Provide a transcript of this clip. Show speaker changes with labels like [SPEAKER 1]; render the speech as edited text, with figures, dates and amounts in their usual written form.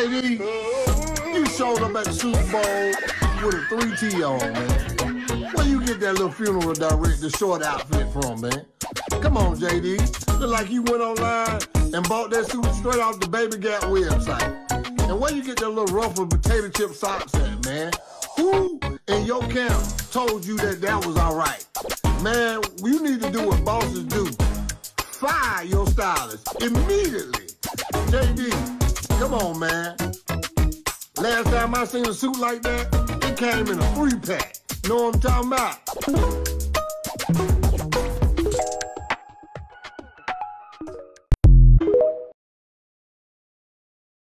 [SPEAKER 1] JD, you showed up at the Super Bowl with a 3T on, man. Where you get that little funeral director short outfit from, man? Come on, JD. Look like you went online and bought that suit straight off the Baby Gap website. And where you get that little ruffled potato chip socks at, man? Who in your camp told you that that was all right? Man, you need to do what bosses do. Fire your stylist immediately. JD, come on, man. Last time I seen a suit like that, it came in a 3-pack. Know what I'm talking about?